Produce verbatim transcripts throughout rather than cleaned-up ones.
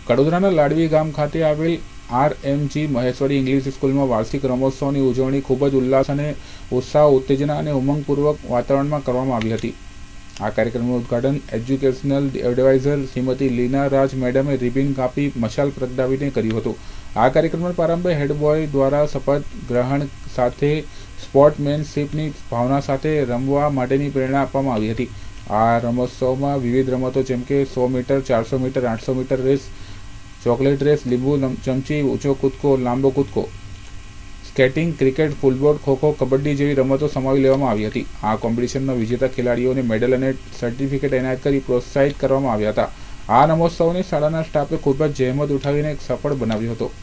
કડોદરાના લાડવી ગામ ખાતે આવેલ આરએમજી મહેશ્વરી ઇંગ્લિશ સ્કૂલમાં વાર્ષિક રમોત્સવની ઉજવણી ખૂબ જ ઉલ્લાસ અને ઉત્સાહ, ઉત્તેજના અને ઉમંગપૂર્વક વાતાવરણમાં કરવામાં આવી હતી. આ કાર્યક્રમનું ઉદ્ઘાટન એજ્યુકેશનલ એડવાઇઝર શ્રીમતી લીના રાજ મેડમે રિબિન કાપી મશાલ પ્રગટાવીને કર્યું હતું. આ કાર્યક્રમના પ્રારંભે હેડબોય દ્વારા શપથ ગ્રહણ સાથે સ્પોર્ટમેનશીપની ભાવના સાથે રમવા માટેની પ્રેરણા આપવામાં આવી હતી. આ રમોત્સવમાં વિવિધ રમતો જેમ કે સો મીટર, ચારસો મીટર, આઠસો મીટર રેસ, ચોકલેટ રેસ, લીંબુ ચમચી, ઊંચો કૂદકો, લાંબો કૂદકો, skating, cricket, football, kho kho, kabaddi જેવી રમતો સમાવી લેવામાં આવી હતી. આ કોમ્પિટિશનમાં વિજેતા ખેલાડીઓને મેડલ અને સર્ટિફિકેટ એનાયત કરી પ્રોત્સાહિત કરવામાં આવ્યા હતા. આ રમોત્સવને શાળાના સ્ટાફે ખૂબ જ જહેમત ઉઠાવીને સફળ બનાવ્યો હતો.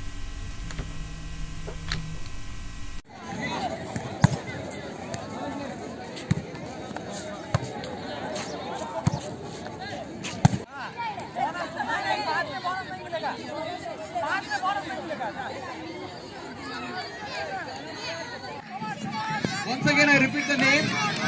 Once again, I repeat the name.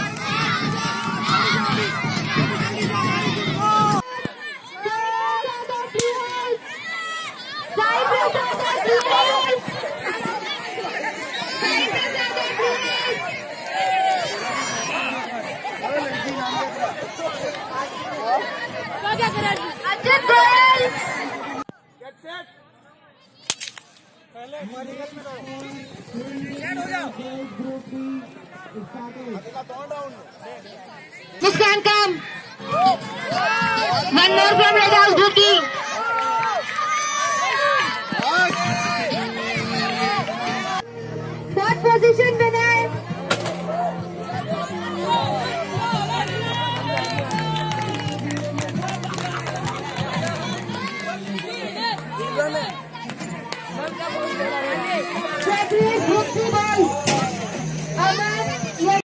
Get set. पहले हो जाओ. Muskan come. One more from Red House duty. Fourth position winner. Second.